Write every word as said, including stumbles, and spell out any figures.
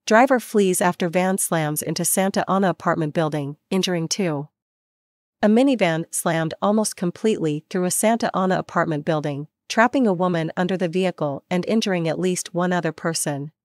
Driver flees after van slams into Santa Ana apartment building, injuring two. A minivan slammed almost completely through a Santa Ana apartment building, trapping a woman under the vehicle and injuring at least one other person.